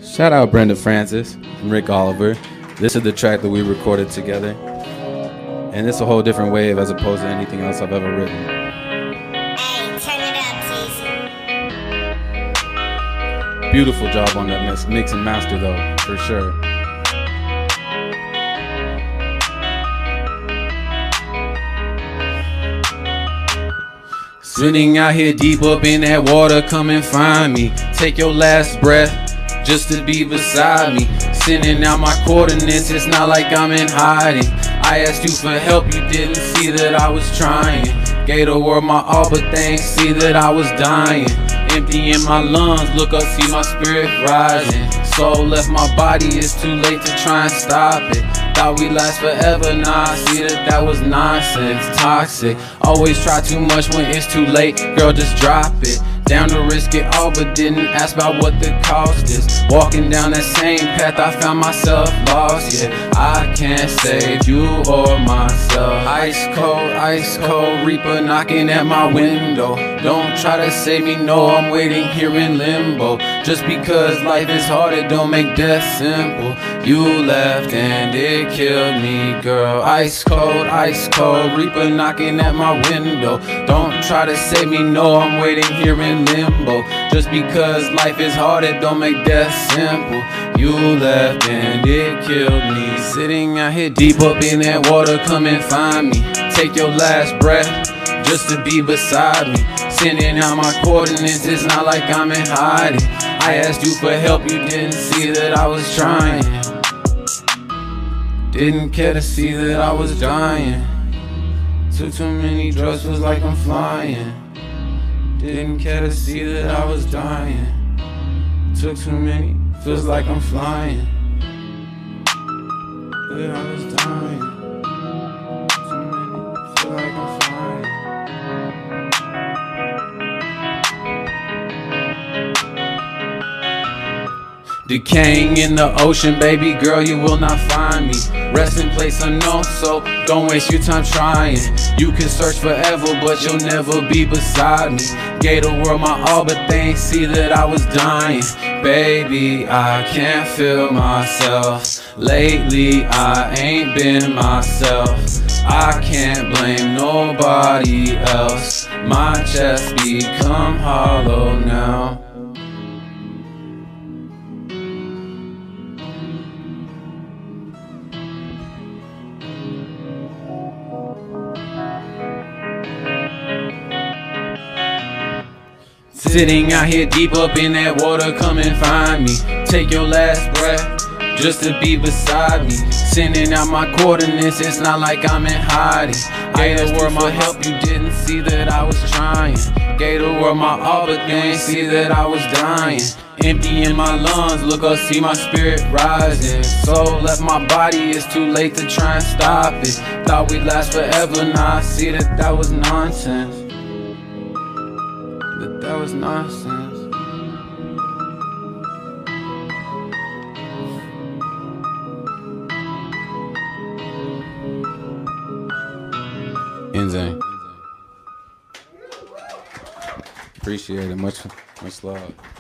Shout out Brenda Francis and Rick Oliver. This is the track that we recorded together. And it's a whole different wave as opposed to anything else I've ever written. Hey, turn it up, Teasy. Beautiful job on that mix and master though, for sure. Sitting out here deep up in that water, come and find me. Take your last breath just to be beside me. Sending out my coordinates, it's not like I'm in hiding. I asked you for help, you didn't see that I was trying. Gave the world my all, but they ain't see that I was dying. Empty in my lungs, look up, see my spirit rising. Soul left my body, it's too late to try and stop it. Thought we last forever, nah, I see that was nonsense. Toxic, always try too much when it's too late. Girl, just drop it. Down to risk it all, but didn't ask about what the cost is. Walking down that same path, I found myself lost. Yeah, I can't save you or myself. Ice cold reaper knocking at my window. Don't try to save me, no, I'm waiting here in limbo. Just because life is hard, it don't make death simple. You left and it killed me, girl. Ice cold reaper knocking at my window. Don't try to save me, no, I'm waiting here in limbo. Just because life is hard, it don't make death simple. You left and it killed me. Sitting out here deep up in that water, come and find me. Take your last breath just to be beside me. Sending out my coordinates, it's not like I'm in hiding. I asked you for help, you didn't see that I was trying. Didn't care to see that I was dying. Took too many drugs, feels like I'm flying. Didn't care to see that I was dying. Took too many, feels like I'm flying. That I was dying. Too many, feel like I'm flying. Decaying in the ocean, baby girl, you will not find me. Rest in place unknown, so don't waste your time trying. You can search forever, but you'll never be beside me. Gave the world my all, but they ain't see that I was dying. Baby, I can't feel myself. Lately, I ain't been myself. I can't blame nobody else. My chest become hollow now. Sitting out here deep up in that water, come and find me. Take your last breath just to be beside me. Sending out my coordinates, it's not like I'm in hiding. Gave the world my help, you didn't see that I was trying. Gave the world my all, but they ain't see that I was dying. Empty in my lungs, look up, see my spirit rising. Soul left my body, it's too late to try and stop it. Thought we'd last forever, now I see that was nonsense. That was nonsense. Insane. Appreciate it. Much love.